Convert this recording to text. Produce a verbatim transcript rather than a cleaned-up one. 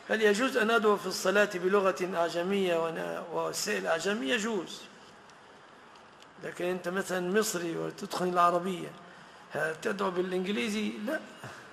هل يجوز أن أدعو في الصلاة بلغة أعجمية ووسائل أعجمية؟ يجوز. لكن أنت مثلا مصري وتدخل العربية تدعو بالإنجليزي؟ لا.